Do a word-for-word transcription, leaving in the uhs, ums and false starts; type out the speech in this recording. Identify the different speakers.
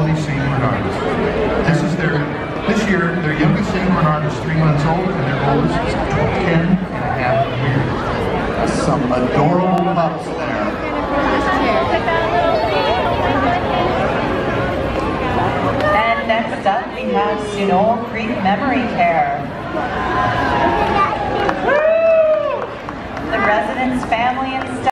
Speaker 1: Valley Saint Bernards. This is their, this year, their youngest Saint Bernard is three months old, and their oldest is ten and a half years. Some adorable pups there.
Speaker 2: And next up, we have Sunol Creek Memory Care. The residents, family, and staff